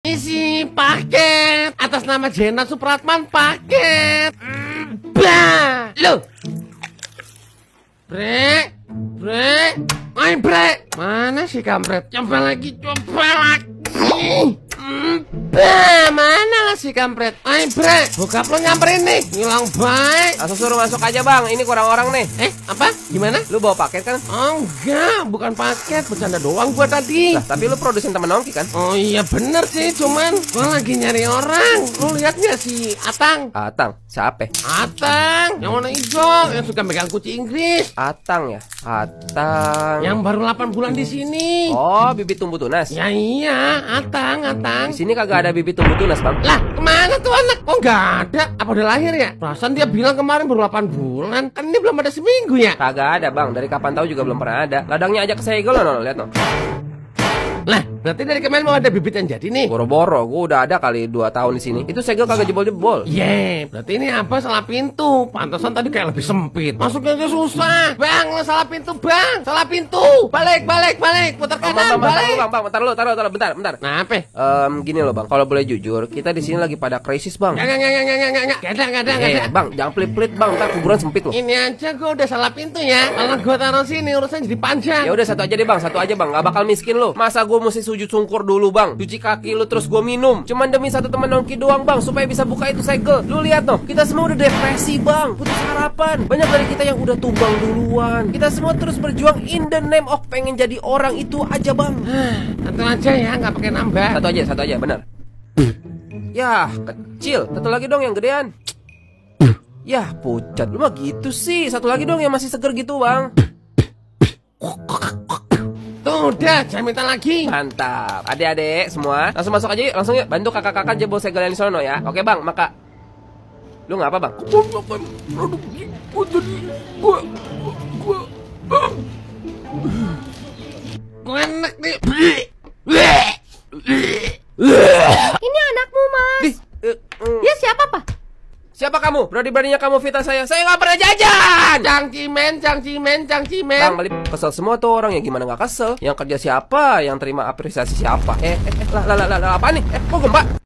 Isi paket atas nama Jena Supratman paket. Bah. Loh. Brek. Ayo brek. Mana sih kampret? Coba lagi. Mana lah si kampret? Ayo brek. Bokap lo nyamperin nih. Ngilang baik. Langsung suruh masuk aja bang. Ini kurang orang nih. Apa? Gimana? Lu bawa paket kan? Oh enggak, bukan paket. Bercanda doang gua tadi. Lah, tapi lu produsen temen Nongki kan? Oh iya bener sih, cuman gua lagi nyari orang. Lu lihat nggak si Atang? Atang, siapa? Atang, yang warna hijau, yang suka megang kunci Inggris. Atang ya? Atang. Yang baru 8 bulan di sini. Oh, bibit tumbuh tunas. Ya iya, Atang. Di sini kagak ada bibit tumbuh tunas, Bang. Lah, kemana tuh anak? Oh nggak ada. Apa udah lahir ya? Perasaan dia bilang kemarin baru 8 bulan. Kan ini belum ada seminggu ya? Kagak ada, Bang. Dari kapan tahu juga belum pernah ada. Ladangnya aja kesegel loh, lihat no. Lah, berarti dari kemarin mau ada bibit yang jadi nih. Boro-boro, gua udah ada kali 2 tahun di sini. Itu segel kagak jebol-jebol. Berarti ini apa salah pintu. Pantesan tadi kayak lebih sempit. Masuknya aja susah. Bang, lo salah pintu, Bang. Salah pintu. Balik. Putar kanan, balik. Bang, taruh, bentar. Nah, apa? Gini loh, Bang. Kalau boleh jujur, kita di sini lagi pada krisis, Bang. Enggak ada. Bang, jangan pelit-pelit, Bang. Ntar kuburan sempit loh. Ini aja gue udah salah pintu ya. Kalau gue taruh sini urusan jadi panjang. Ya udah satu aja deh, Bang. Nggak bakal miskin lo. Masa gue mesti sujud sungkur dulu, Bang? Cuci kaki lu terus gue minum. Cuman demi satu teman Nongki doang, Bang, supaya bisa buka itu segel. Lu lihat noh, kita semua udah depresi, Bang. Putus harapan. Banyak dari kita yang udah tumbang duluan. Kita semua terus berjuang in the name of pengen jadi orang itu aja, Bang. Satu aja ya, nggak pakai nambah. Satu aja, benar. Yah, kecil. Satu lagi dong yang gedean. Yah, pucat. Lu mah gitu sih. Satu lagi dong yang masih seger gitu, Bang. Tuh udah, jangan minta lagi. Mantap. Adik-adik semua, langsung masuk aja yuk. Langsung yuk. Bantu kakak-kakak jebol segel yang di sono ya. Oke, Bang, maka. Lu ngapa, Bang? Gue enak nih. Ini anakmu, Mas. Ya siapa, Pak? Siapa kamu? Berani-beraninya kamu fitnah saya. Saya nggak pernah jajan. Cang cimen. Bang, Malip kesel semua tuh orang ya, gimana nggak kesel? Yang kerja siapa? Yang terima apresiasi siapa? Lah, apa nih? Kok gempa?